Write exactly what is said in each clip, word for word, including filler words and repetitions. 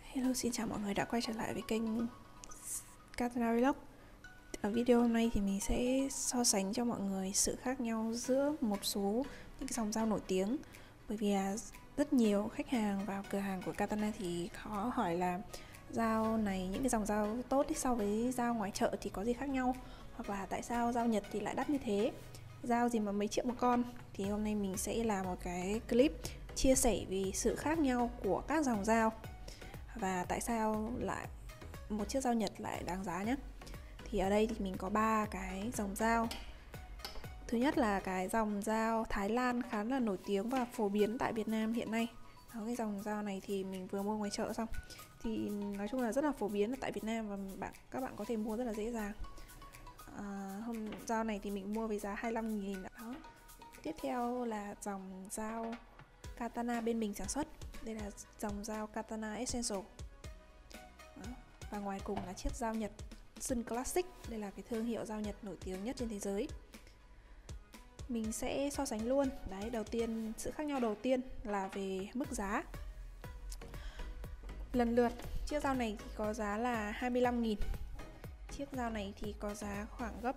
Hello, xin chào mọi người đã quay trở lại với kênh Katana Vlog. Ở video hôm nay thì mình sẽ so sánh cho mọi người sự khác nhau giữa một số những cái dòng dao nổi tiếng. Bởi vì là rất nhiều khách hàng vào cửa hàng của Katana thì khó hỏi là dao này, những cái dòng dao tốt so với dao ngoài chợ thì có gì khác nhau, hoặc là tại sao dao Nhật thì lại đắt như thế, dao gì mà mấy triệu một con. Thì hôm nay mình sẽ làm một cái clip chia sẻ về sự khác nhau của các dòng dao và tại sao lại một chiếc dao Nhật lại đáng giá nhé. Thì ở đây thì mình có ba cái dòng dao. Thứ nhất là cái dòng dao Thái Lan khá là nổi tiếng và phổ biến tại Việt Nam hiện nay. Đó, cái dòng dao này thì mình vừa mua ngoài chợ xong, thì nói chung là rất là phổ biến ở tại Việt Nam và bạn các bạn có thể mua rất là dễ dàng. À, hôm dao này thì mình mua với giá hai mươi lăm nghìn đó. Tiếp theo là dòng dao Katana bên mình sản xuất. Đây là dòng dao Katana Essential. Đó. Và ngoài cùng là chiếc dao Nhật Sun Classic. Đây là cái thương hiệu dao Nhật nổi tiếng nhất trên thế giới. Mình sẽ so sánh luôn. Đấy, đầu tiên, sự khác nhau đầu tiên là về mức giá. Lần lượt, chiếc dao này thì có giá là hai mươi lăm nghìn. Chiếc dao này thì có giá khoảng gấp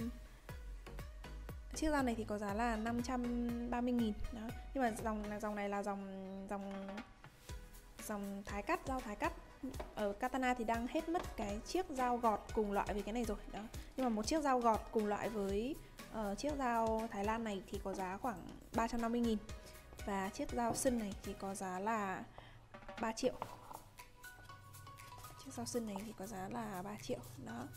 Chiếc dao này thì có giá là năm trăm ba mươi nghìn. Đó. Nhưng mà dòng là dòng này là dòng dòng dòng thái cắt, dao thái cắt. Ở Katana thì đang hết mất cái chiếc dao gọt cùng loại với cái này rồi. Đó. Nhưng mà một chiếc dao gọt cùng loại với uh, chiếc dao Thái Lan này thì có giá khoảng ba trăm năm mươi nghìn. Và chiếc dao Sun này thì có giá là ba triệu. Chiếc dao Sun này thì có giá là ba triệu. Đó.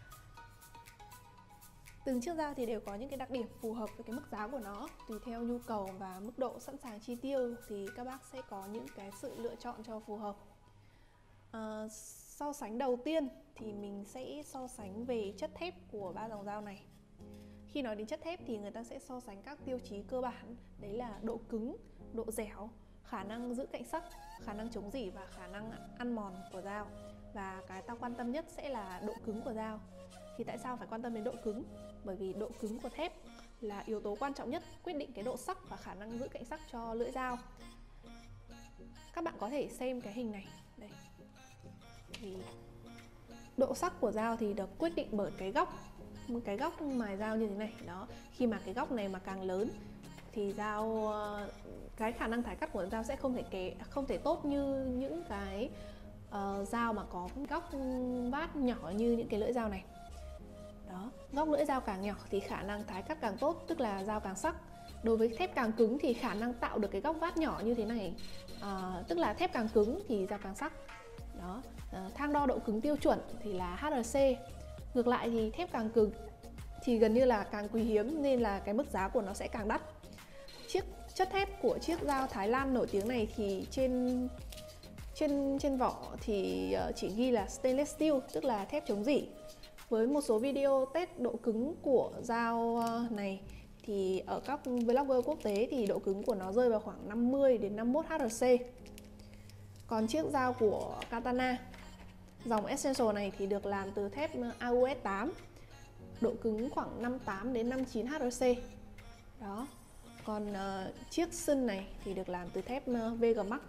Từng chiếc dao thì đều có những cái đặc điểm phù hợp với cái mức giá của nó. Tùy theo nhu cầu và mức độ sẵn sàng chi tiêu thì các bác sẽ có những cái sự lựa chọn cho phù hợp. à, So sánh đầu tiên thì mình sẽ so sánh về chất thép của ba dòng dao này. Khi nói đến chất thép thì người ta sẽ so sánh các tiêu chí cơ bản. Đấy là độ cứng, độ dẻo, khả năng giữ cạnh sắc, khả năng chống rỉ và khả năng ăn mòn của dao. Và cái ta quan tâm nhất sẽ là độ cứng của dao. Thì tại sao phải quan tâm đến độ cứng? Bởi vì độ cứng của thép là yếu tố quan trọng nhất quyết định cái độ sắc và khả năng giữ cạnh sắc cho lưỡi dao. Các bạn có thể xem cái hình này. Đây. Thì độ sắc của dao thì được quyết định bởi cái góc, cái góc mài dao như thế này. Đó. Khi mà cái góc này mà càng lớn thì dao, cái khả năng thái cắt của dao sẽ không thể kế, không thể tốt như những cái uh, dao mà có góc vát nhỏ như những cái lưỡi dao này. Đó. Góc lưỡi dao càng nhỏ thì khả năng thái cắt càng tốt, tức là dao càng sắc. Đối với thép càng cứng thì khả năng tạo được cái góc vát nhỏ như thế này, uh, tức là thép càng cứng thì dao càng sắc. Đó. Uh, thang đo độ cứng tiêu chuẩn thì là H R C. Ngược lại thì thép càng cứng thì gần như là càng quý hiếm nên là cái mức giá của nó sẽ càng đắt. Chiếc chất thép của chiếc dao Thái Lan nổi tiếng này thì trên trên trên vỏ thì chỉ ghi là stainless steel, tức là thép chống rỉ. Với một số video test độ cứng của dao này thì ở các vlogger quốc tế thì độ cứng của nó rơi vào khoảng năm mươi đến năm mươi mốt H R C. Còn chiếc dao của Katana dòng Essential này thì được làm từ thép A U S tám, độ cứng khoảng năm mươi tám đến năm mươi chín H R C. Đó. Còn uh, chiếc Sun này thì được làm từ thép uh, V G Max.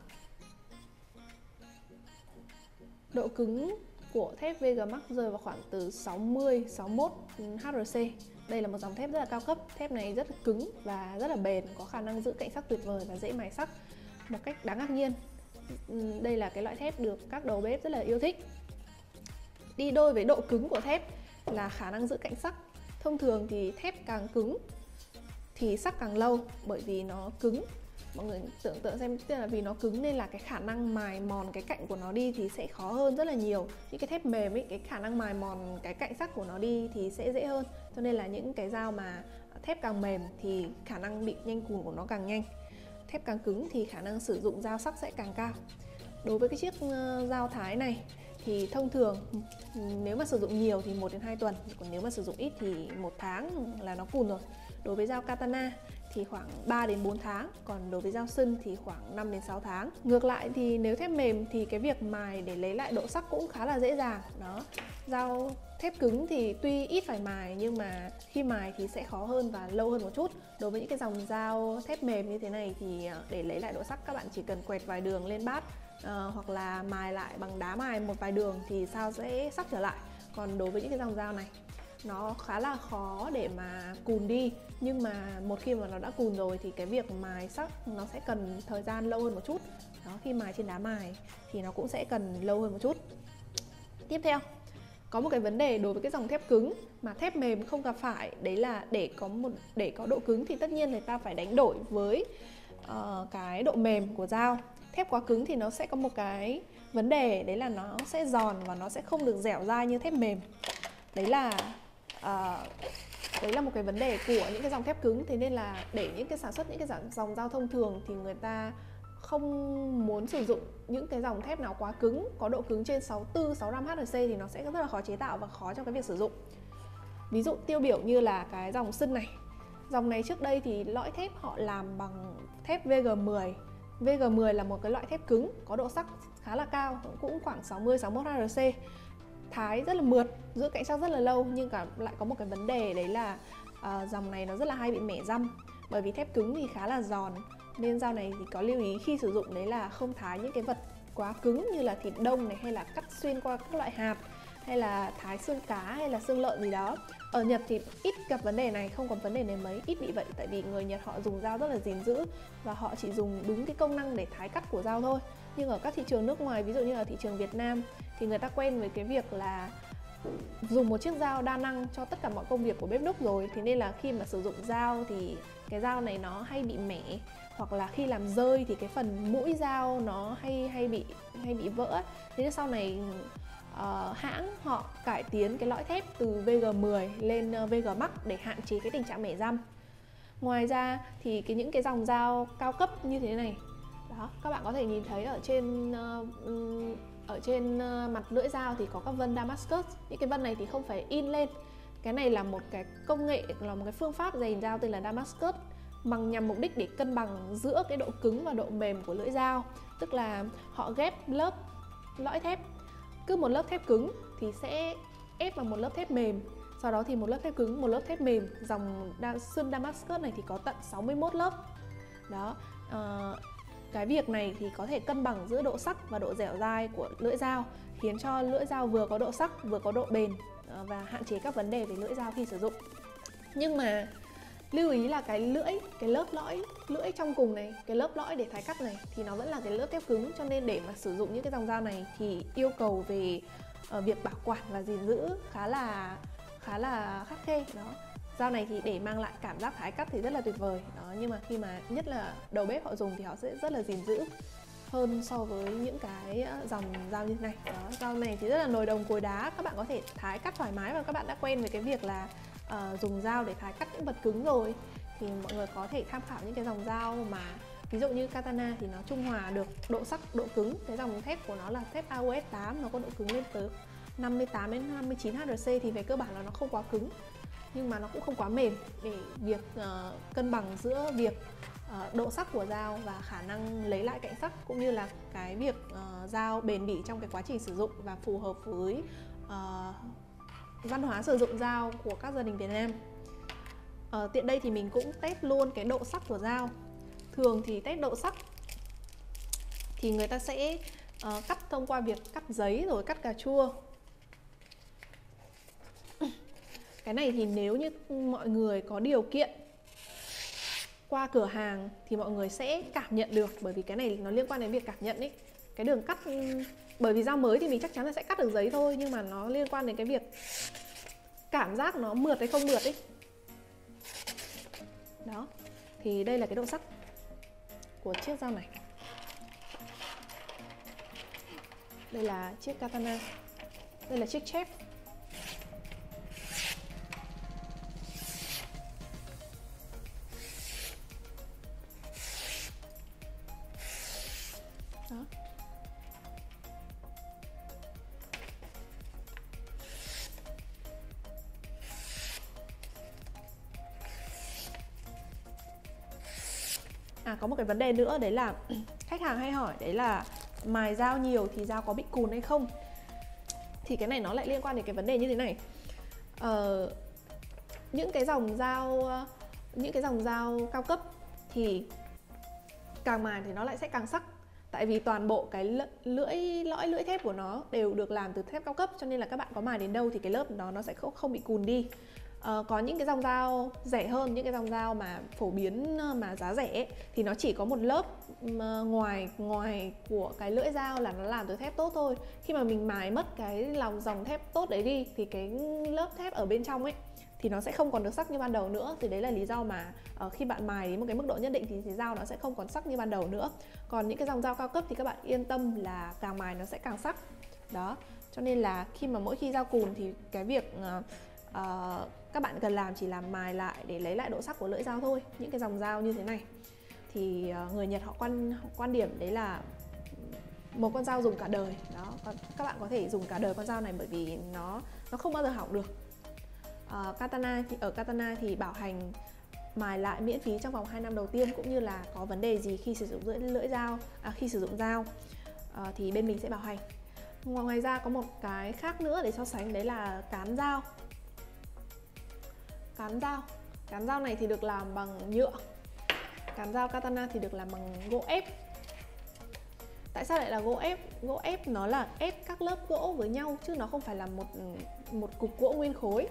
Độ cứng của thép V G Max rơi vào khoảng từ sáu mươi đến sáu mươi mốt H R C. Đây là một dòng thép rất là cao cấp. Thép này rất là cứng và rất là bền, có khả năng giữ cạnh sắc tuyệt vời và dễ mài sắc một cách đáng ngạc nhiên. Đây là cái loại thép được các đầu bếp rất là yêu thích. Đi đôi với độ cứng của thép là khả năng giữ cạnh sắc. Thông thường thì thép càng cứng thì sắc càng lâu, bởi vì nó cứng. Mọi người tưởng tượng xem, tức là vì nó cứng nên là cái khả năng mài mòn cái cạnh của nó đi thì sẽ khó hơn rất là nhiều. Những cái thép mềm ấy, cái khả năng mài mòn cái cạnh sắc của nó đi thì sẽ dễ hơn. Cho nên là những cái dao mà thép càng mềm thì khả năng bị nhanh cùn của nó càng nhanh. Thép càng cứng thì khả năng sử dụng dao sắc sẽ càng cao. Đối với cái chiếc dao Thái này thì thông thường nếu mà sử dụng nhiều thì một đến hai tuần, còn nếu mà sử dụng ít thì một tháng là nó cùn rồi. Đối với dao Katana thì khoảng ba đến bốn tháng, còn đối với dao Sun thì khoảng năm đến sáu tháng. Ngược lại thì nếu thép mềm thì cái việc mài để lấy lại độ sắc cũng khá là dễ dàng. Đó. Dao thép cứng thì tuy ít phải mài nhưng mà khi mài thì sẽ khó hơn và lâu hơn một chút. Đối với những cái dòng dao thép mềm như thế này thì để lấy lại độ sắc các bạn chỉ cần quẹt vài đường lên bát uh, hoặc là mài lại bằng đá mài một vài đường thì dao sẽ sắc trở lại. Còn đối với những cái dòng dao này, nó khá là khó để mà cùn đi, nhưng mà một khi mà nó đã cùn rồi thì cái việc mài sắc nó sẽ cần thời gian lâu hơn một chút. Đó, khi mài trên đá mài thì nó cũng sẽ cần lâu hơn một chút. Tiếp theo, có một cái vấn đề đối với cái dòng thép cứng mà thép mềm không gặp phải, đấy là để có một để có độ cứng thì tất nhiên người ta phải đánh đổi với uh, cái độ mềm của dao. Thép quá cứng thì nó sẽ có một cái vấn đề, đấy là nó sẽ giòn và nó sẽ không được dẻo dai như thép mềm. Đấy là uh, đấy là một cái vấn đề của những cái dòng thép cứng. Thế nên là để những cái sản xuất những cái dòng, dòng dao thông thường thì người ta không muốn sử dụng những cái dòng thép nào quá cứng, có độ cứng trên sáu mươi tư, sáu mươi lăm Hz thì nó sẽ rất là khó chế tạo và khó trong cái việc sử dụng. Ví dụ tiêu biểu như là cái dòng Sưng này. Dòng này trước đây thì lõi thép họ làm bằng thép V G mười. V G mười là một cái loại thép cứng, có độ sắc khá là cao, cũng khoảng sáu mươi, sáu mươi mốt Hz. Thái rất là mượt, giữ cạnh sắc rất là lâu, nhưng cả lại có một cái vấn đề, đấy là uh, dòng này nó rất là hay bị mẻ răm. Bởi vì thép cứng thì khá là giòn, nên dao này thì có lưu ý khi sử dụng, đấy là không thái những cái vật quá cứng như là thịt đông này, hay là cắt xuyên qua các loại hạt, hay là thái xương cá hay là xương lợn gì đó. Ở Nhật thì ít gặp vấn đề này, không có vấn đề này mấy, ít bị vậy. Tại vì người Nhật họ dùng dao rất là gìn giữ và họ chỉ dùng đúng cái công năng để thái cắt của dao thôi. Nhưng ở các thị trường nước ngoài, ví dụ như ở thị trường Việt Nam, thì người ta quen với cái việc là dùng một chiếc dao đa năng cho tất cả mọi công việc của bếp núc rồi. Thế nên là khi mà sử dụng dao thì cái dao này nó hay bị mẻ, hoặc là khi làm rơi thì cái phần mũi dao nó hay hay bị hay bị vỡ. Thế nên sau này uh, hãng họ cải tiến cái lõi thép từ V G mười lên V G Max để hạn chế cái tình trạng mẻ răm. Ngoài ra thì cái những cái dòng dao cao cấp như thế này, đó, các bạn có thể nhìn thấy ở trên uh, ở trên uh, mặt lưỡi dao thì có các vân Damascus. Những cái vân này thì không phải in lên. Cái này là một cái công nghệ, là một cái phương pháp rèn dao tên là Damascus, bằng nhằm mục đích để cân bằng giữa cái độ cứng và độ mềm của lưỡi dao. Tức là họ ghép lớp lõi thép, cứ một lớp thép cứng thì sẽ ép vào một lớp thép mềm, sau đó thì một lớp thép cứng, một lớp thép mềm. Dòng Sưng Damascus này thì có tận sáu mươi mốt lớp. Đó, uh, cái việc này thì có thể cân bằng giữa độ sắc và độ dẻo dai của lưỡi dao, khiến cho lưỡi dao vừa có độ sắc, vừa có độ bền, uh, và hạn chế các vấn đề về lưỡi dao khi sử dụng. Nhưng mà lưu ý là cái lưỡi, cái lớp lõi, lưỡi trong cùng này, cái lớp lõi để thái cắt này thì nó vẫn là cái lớp thép cứng. Cho nên để mà sử dụng những cái dòng dao này thì yêu cầu về uh, việc bảo quản và gìn giữ khá là khá là khắt khe. Đó, dao này thì để mang lại cảm giác thái cắt thì rất là tuyệt vời. Đó, nhưng mà khi mà nhất là đầu bếp họ dùng thì họ sẽ rất là gìn giữ hơn so với những cái dòng dao như thế này. Đó, dao này thì rất là nồi đồng cối đá, các bạn có thể thái cắt thoải mái và các bạn đã quen với cái việc là uh, dùng dao để thái cắt những vật cứng rồi, thì mọi người có thể tham khảo những cái dòng dao mà ví dụ như katana thì nó trung hòa được độ sắc, độ cứng. Cái dòng thép của nó là thép A U S tám, nó có độ cứng lên tới năm mươi tám đến năm mươi chín Hz, thì về cơ bản là nó không quá cứng nhưng mà nó cũng không quá mềm, để việc uh, cân bằng giữa việc uh, độ sắc của dao và khả năng lấy lại cạnh sắc, cũng như là cái việc uh, dao bền bỉ trong cái quá trình sử dụng và phù hợp với uh, văn hóa sử dụng dao của các gia đình Việt Nam. uh, Tiện đây thì mình cũng test luôn cái độ sắc của dao. Thường thì test độ sắc thì người ta sẽ uh, cắt thông qua việc cắt giấy rồi cắt cà chua. Cái này thì nếu như mọi người có điều kiện qua cửa hàng thì mọi người sẽ cảm nhận được, bởi vì cái này nó liên quan đến việc cảm nhận ấy. Cái đường cắt, bởi vì dao mới thì mình chắc chắn là sẽ cắt được giấy thôi, nhưng mà nó liên quan đến cái việc cảm giác nó mượt hay không mượt ấy. Đó, thì đây là cái độ sắc của chiếc dao này. Đây là chiếc katana, đây là chiếc chef. Đó. À, có một cái vấn đề nữa, đấy là khách hàng hay hỏi, đấy là mài dao nhiều thì dao có bị cùn hay không. Thì cái này nó lại liên quan đến cái vấn đề như thế này. ờ, Những cái dòng dao Những cái dòng dao cao cấp thì càng mài thì nó lại sẽ càng sắc. Tại vì toàn bộ cái lưỡi lõi lưỡi thép của nó đều được làm từ thép cao cấp, cho nên là các bạn có mài đến đâu thì cái lớp đó nó sẽ không, không bị cùn đi. Uh, có những cái dòng dao rẻ hơn, những cái dòng dao mà phổ biến mà giá rẻ ấy, thì nó chỉ có một lớp ngoài ngoài của cái lưỡi dao là nó làm từ thép tốt thôi. Khi mà mình mài mất cái lòng dòng thép tốt đấy đi thì cái lớp thép ở bên trong ấy thì nó sẽ không còn được sắc như ban đầu nữa. Thì đấy là lý do mà uh, khi bạn mài đến một cái mức độ nhất định thì, thì dao nó sẽ không còn sắc như ban đầu nữa. Còn những cái dòng dao cao cấp thì các bạn yên tâm là càng mài nó sẽ càng sắc. Đó, cho nên là khi mà mỗi khi dao cùn thì cái việc uh, uh, các bạn cần làm chỉ là mài lại để lấy lại độ sắc của lưỡi dao thôi. Những cái dòng dao như thế này thì uh, người Nhật họ quan họ quan điểm đấy là một con dao dùng cả đời. Đó, các bạn có thể dùng cả đời con dao này bởi vì nó nó không bao giờ hỏng được. Uh, katana thì ở katana thì bảo hành mài lại miễn phí trong vòng hai năm đầu tiên, cũng như là có vấn đề gì khi sử dụng lưỡi, lưỡi dao à, khi sử dụng dao uh, thì bên mình sẽ bảo hành. Ngoài ra có một cái khác nữa để so sánh, đấy là cán dao. Cán dao Cán dao này thì được làm bằng nhựa. Cán dao katana thì được làm bằng gỗ ép. Tại sao lại là gỗ ép? Gỗ ép nó là ép các lớp gỗ với nhau chứ nó không phải là một một cục gỗ nguyên khối.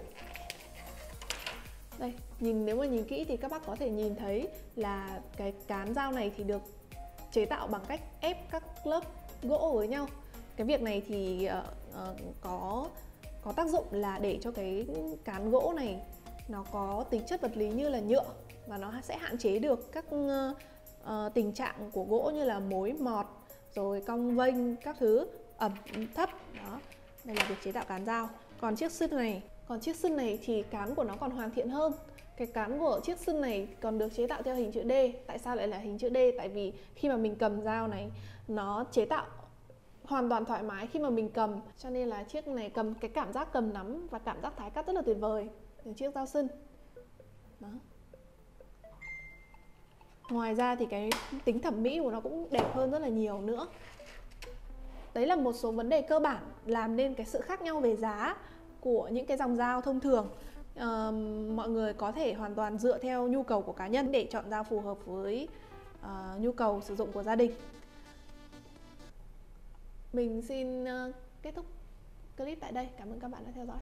Đây, nhìn nếu mà nhìn kỹ thì các bác có thể nhìn thấy là cái cán dao này thì được chế tạo bằng cách ép các lớp gỗ với nhau. Cái việc này thì uh, uh, có có tác dụng là để cho cái cán gỗ này nó có tính chất vật lý như là nhựa, và nó sẽ hạn chế được các uh, uh, tình trạng của gỗ như là mối mọt, rồi cong vênh các thứ, ẩm thấp. Đó, đây là việc chế tạo cán dao. Còn chiếc sừng này, còn chiếc sừng này thì cán của nó còn hoàn thiện hơn. Cái cán của chiếc sừng này còn được chế tạo theo hình chữ D. Tại sao lại là hình chữ D? Tại vì khi mà mình cầm dao này, nó chế tạo hoàn toàn thoải mái khi mà mình cầm, cho nên là chiếc này cầm cái cảm giác cầm nắm và cảm giác thái cắt rất là tuyệt vời. Chiếc dao sừng. Đó. Ngoài ra thì cái tính thẩm mỹ của nó cũng đẹp hơn rất là nhiều nữa. Đấy là một số vấn đề cơ bản làm nên cái sự khác nhau về giá của những cái dòng dao thông thường. À, mọi người có thể hoàn toàn dựa theo nhu cầu của cá nhân để chọn dao phù hợp với uh, nhu cầu sử dụng của gia đình. Mình xin uh, kết thúc clip tại đây. Cảm ơn các bạn đã theo dõi.